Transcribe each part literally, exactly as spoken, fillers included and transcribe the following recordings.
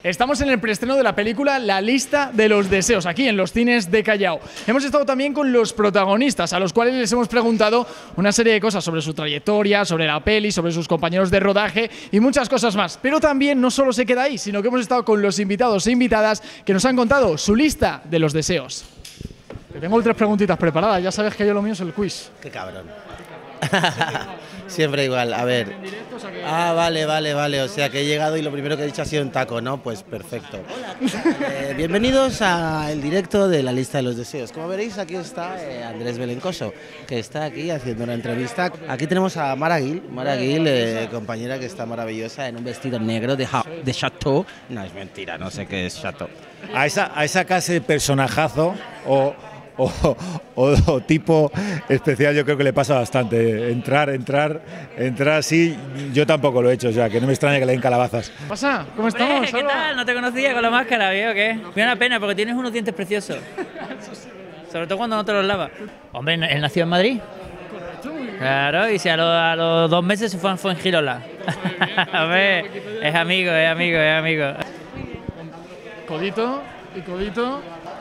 Estamos en el preestreno de la película La lista de los deseos, aquí en los cines de Callao. Hemos estado también con los protagonistas, a los cuales les hemos preguntado una serie de cosas sobre su trayectoria, sobre la peli, sobre sus compañeros de rodaje y muchas cosas más. Pero también no solo se queda ahí, sino que hemos estado con los invitados e invitadas que nos han contado su lista de los deseos. Te tengo tres preguntitas preparadas, ya sabes que yo lo mío es el quiz. Qué cabrón. Siempre igual, a ver. Ah, vale, vale, vale. O sea que he llegado y lo primero que he dicho ha sido un taco, ¿no? Pues perfecto. Eh, bienvenidos al directo de la lista de los deseos. Como veréis, aquí está eh, Andrés Belencoso, que está aquí haciendo una entrevista. Aquí tenemos a Mara Gil, Mara Gil, eh, compañera que está maravillosa en un vestido negro de, de Chateau. No, es mentira, no sé qué es Chateau. A esa, a esa clase de personajazo o... O, o, o tipo especial yo creo que le pasa bastante, entrar, entrar, entrar así, yo tampoco lo he hecho, o sea, que no me extraña que le den calabazas. ¿Qué pasa? ¿Cómo estamos? ¿Qué tal? No te conocía con la máscara, ¿vio o qué? Me da una pena porque tienes unos dientes preciosos, sobre todo cuando no te los lavas. Hombre, él nació en Madrid. Claro, y si a, lo, a los dos meses se fue a Fuengirola. A ver, es amigo, es amigo, es amigo. Codito y codito.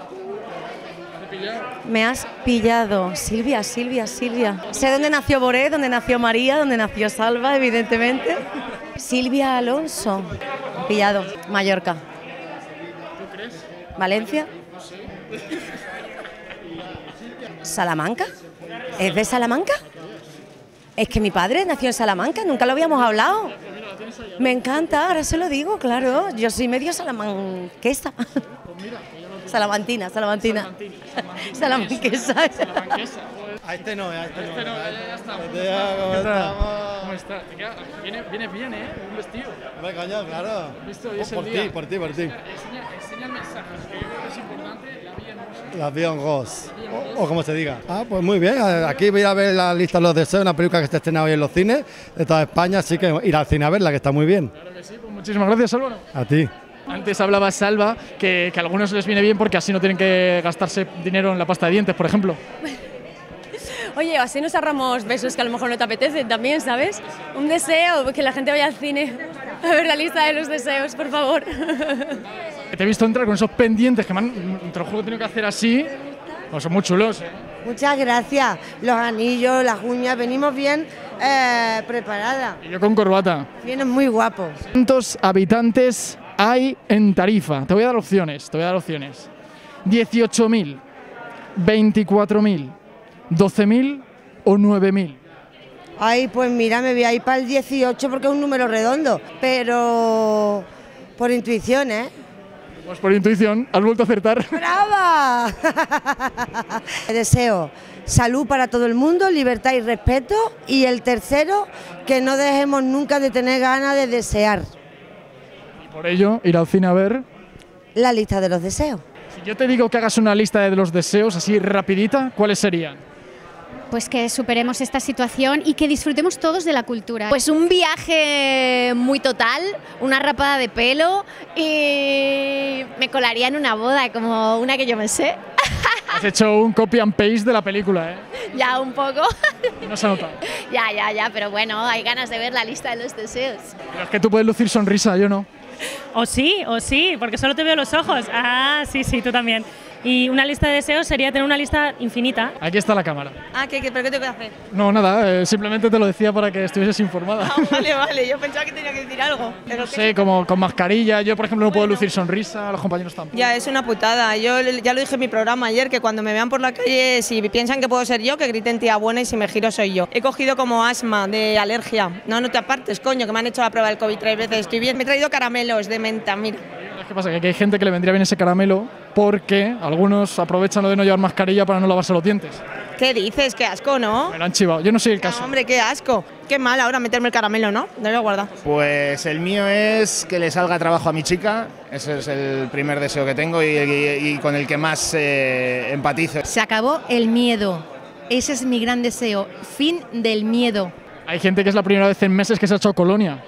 Me has pillado, Silvia, Silvia, Silvia. Sé dónde nació Boré, dónde nació María, dónde nació Salva, evidentemente. Silvia Alonso. Pillado, Mallorca. ¿Tú crees? Valencia. ¿Salamanca? ¿Es de Salamanca? Es que mi padre nació en Salamanca, nunca lo habíamos hablado. Me encanta, ahora se lo digo, claro. Yo soy medio salamanquesa. Salamantina, salamantina. Salamanquesa. A este no, a este no. Este no, ya, ya estamos. ¿Cómo estamos? ¿Cómo está? Viene, viene bien, ¿eh? Un vestido. Hombre, coño, claro. ¿Visto? Hoy es el Por día. ti, por ti, por ti. Enseña, enseña el mensaje, que yo creo que es importante, la vida en La Vie en Rose, o, o como se diga. Ah, pues muy bien, aquí voy a ver la lista de los deseos, una película que está estrenada hoy en los cines de toda España, así que ir al cine a verla, que está muy bien. Claro que sí, pues muchísimas gracias, Álvaro. A ti. Antes hablaba Salva que, que a algunos les viene bien porque así no tienen que gastarse dinero en la pasta de dientes, por ejemplo. Oye, así nos ahorramos besos que a lo mejor no te apetecen también, ¿sabes? Un deseo, que la gente vaya al cine a ver la lista de los deseos, por favor. Te he visto entrar con esos pendientes que me han, te lo juro, he tenido que hacer así. Pues son muy chulos, ¿eh? Muchas gracias. Los anillos, las uñas, venimos bien eh, preparadas. Y yo con corbata. Vienes muy guapo. ¿Cuántos habitantes hay en Tarifa? Te voy a dar opciones, te voy a dar opciones. dieciocho mil, veinticuatro mil, doce mil o nueve mil. Ay, pues mira, me voy a ir para el dieciocho porque es un número redondo, pero por intuición, ¿eh? Pues por intuición, has vuelto a acertar. ¡Brava! Deseo salud para todo el mundo, libertad y respeto. Y el tercero, que no dejemos nunca de tener ganas de desear. Y por ello, ir al cine a ver... La lista de los deseos. Si yo te digo que hagas una lista de los deseos así rapidita, ¿cuáles serían? Pues que superemos esta situación y que disfrutemos todos de la cultura. Pues un viaje muy total, una rapada de pelo y me colaría en una boda, como una que yo me sé. Has hecho un copy and paste de la película, ¿eh? Ya un poco. No se ha notado. Ya, ya, ya, pero bueno, hay ganas de ver la lista de los deseos. Pero es que tú puedes lucir sonrisa, yo no. O sí, o sí, porque solo te veo los ojos. Ah, sí, sí, tú también. Y una lista de deseos sería tener una lista infinita. Aquí está la cámara. Ah, ¿qué, qué, ¿pero qué tengo que hacer? No, nada, eh, simplemente te lo decía para que estuvieses informada. Ah, vale, vale, yo pensaba que tenía que decir algo. No sé, como con mascarilla, yo por ejemplo no puedo lucir sonrisa, los compañeros tampoco. Ya, es una putada. Yo ya lo dije en mi programa ayer, que cuando me vean por la calle, si piensan que puedo ser yo, que griten tía buena y si me giro soy yo. He cogido como asma de alergia. No, no te apartes, coño, que me han hecho la prueba del COVID tres veces. Estoy bien, me he traído caramelos de menta, mira. ¿Qué pasa? Que aquí hay gente que le vendría bien ese caramelo porque algunos aprovechan lo de no llevar mascarilla para no lavarse los dientes. ¿Qué dices? Qué asco, ¿no? Me lo han chivado, yo no soy el caso. No, hombre, qué asco. Qué mal ahora meterme el caramelo, ¿no? No lo he guardado. Pues el mío es que le salga trabajo a mi chica, ese es el primer deseo que tengo y, y, y con el que más eh, empatizo. Se acabó el miedo, ese es mi gran deseo, fin del miedo. Hay gente que es la primera vez en meses que se ha hecho colonia.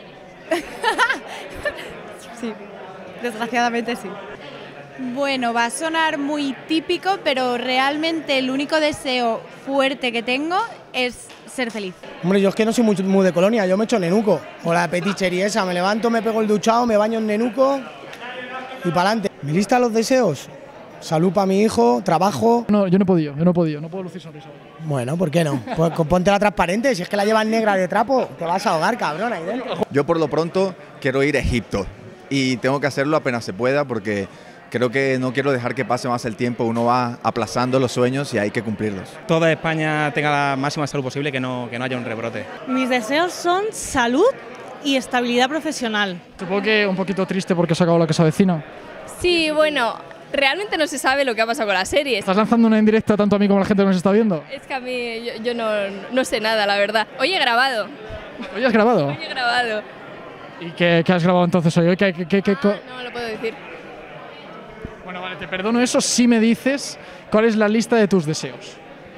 Sí, desgraciadamente sí. Bueno, va a sonar muy típico, pero realmente el único deseo fuerte que tengo es ser feliz. Hombre, yo es que no soy muy, muy de colonia, yo me echo nenuco. O la petichería esa, me levanto, me pego el duchado, me baño en nenuco y para adelante. Mi lista de los deseos, salud para mi hijo, trabajo. No, yo no he podido, yo no he podido, no puedo lucir sonrisa. Bueno, ¿por qué no? Pues ponte la transparente, si es que la llevas negra de trapo, te vas a ahogar, cabrón, ahí dentro. Yo por lo pronto quiero ir a Egipto y tengo que hacerlo apenas se pueda porque creo que no quiero dejar que pase más el tiempo, uno va aplazando los sueños y hay que cumplirlos. Toda España tenga la máxima salud posible, que no, que no haya un rebrote. Mis deseos son salud y estabilidad profesional. Supongo que un poquito triste porque se acabó La Casa Vecina. Sí, bueno, realmente no se sabe lo que ha pasado con la serie. ¿Estás lanzando una indirecta tanto a mí como a la gente que nos está viendo? Es que a mí, yo, yo no, no sé nada, la verdad. Hoy he grabado. ¿Hoy has grabado? Hoy he grabado. ¿Y qué, qué has grabado entonces hoy? ¿Qué, qué, qué, qué co- No lo puedo decir. Bueno, vale, te perdono eso si me dices cuál es la lista de tus deseos.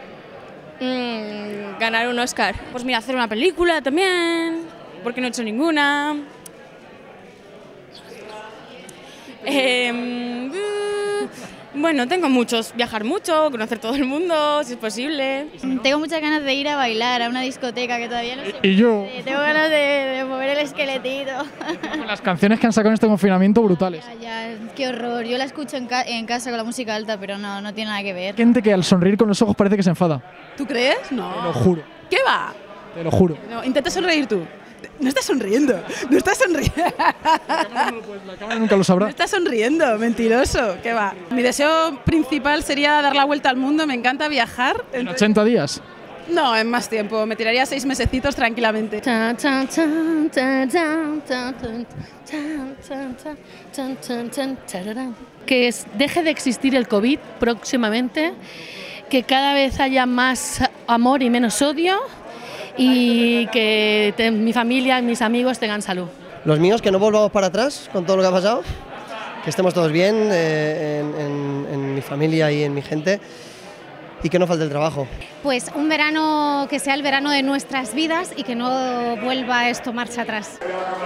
Mm, ganar un Oscar. Pues mira, hacer una película también, porque no he hecho ninguna. Eh, bueno, tengo muchos. Viajar mucho, conocer todo el mundo, si es posible. Tengo muchas ganas de ir a bailar a una discoteca que todavía no sé. Y yo. Sí, tengo ganas de, de mover el esqueletito. Con las canciones que han sacado en este confinamiento brutales. Ya, ya, qué horror. Yo la escucho en, ca en casa con la música alta, pero no, no tiene nada que ver. Gente que al sonreír con los ojos parece que se enfada. ¿Tú crees? No. Te lo juro. ¿Qué va? Te lo juro. No, intenta sonreír tú. No estás sonriendo, no estás sonriendo. La cámara nunca lo sabrá. No estás sonriendo, mentiroso. ¿Qué va? Mi deseo principal sería dar la vuelta al mundo, me encanta viajar. ¿En ochenta días? No, en más tiempo, me tiraría seis mesecitos tranquilamente. Que es, deje de existir el COVID próximamente, que cada vez haya más amor y menos odio, y que te, mi familia y mis amigos tengan salud. Los míos, que no volvamos para atrás con todo lo que ha pasado, que estemos todos bien eh, en, en, en mi familia y en mi gente, y que no falte el trabajo. Pues un verano que sea el verano de nuestras vidas y que no vuelva esto marcha atrás.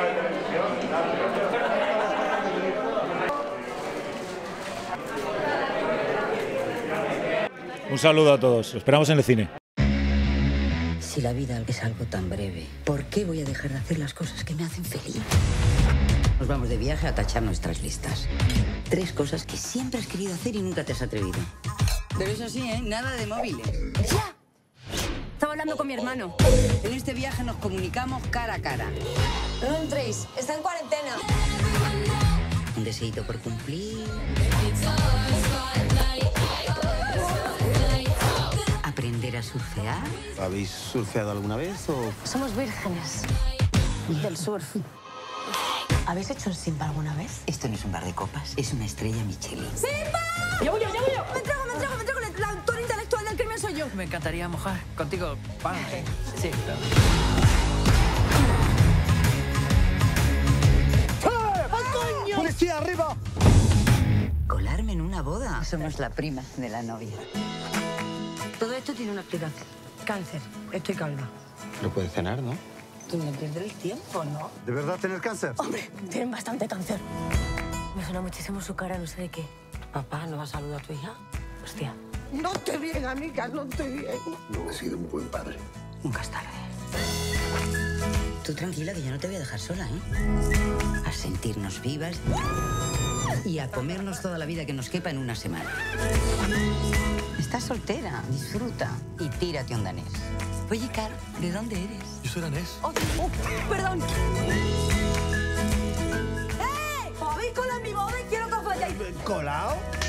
Un saludo a todos, los esperamos en el cine. Si la vida es algo tan breve, ¿por qué voy a dejar de hacer las cosas que me hacen feliz? Nos vamos de viaje a tachar nuestras listas. Tres cosas que siempre has querido hacer y nunca te has atrevido. Pero eso sí, ¿eh? Nada de móviles. ¡Ya! Estaba hablando con mi hermano. En este viaje nos comunicamos cara a cara. No entréis, está en cuarentena. Un deseito por cumplir. Aprender a surfear. ¿Habéis surfeado alguna vez o...? Somos vírgenes del surf. ¿Habéis hecho un Simba alguna vez? Esto no es un bar de copas, es una estrella Michelin. ¡Simba! ¡Ya voy yo, ya voy yo! ¡Me entrego, me entrego, me entrego! La autora intelectual del crimen soy yo. Me encantaría mojar contigo, pan. Sí, claro. ¡Coño! ¡Policía, arriba! Colarme en una boda. Somos la prima de la novia. Todo esto tiene una explicación. Cáncer. Estoy calma. No puede cenar, ¿no? Tú no pierdes el tiempo, ¿no? ¿De verdad tener cáncer? Hombre, tienen bastante cáncer. Me suena muchísimo su cara, no sé de qué. Papá, ¿no va a saludar a tu hija? Hostia. No te bien, amiga, no te bien. No he sido un buen padre. Nunca es tarde. Tú tranquila, que yo no te voy a dejar sola, ¿eh? A sentirnos vivas y a comernos toda la vida que nos quepa en una semana. Estás soltera, disfruta y tírate un danés. Oye, Car, ¿de dónde eres? Yo soy danés. Oh, oh, perdón. ¡Eh! ¿Os habéis colado en mi boda y quiero que os vayáis? ¿Colado?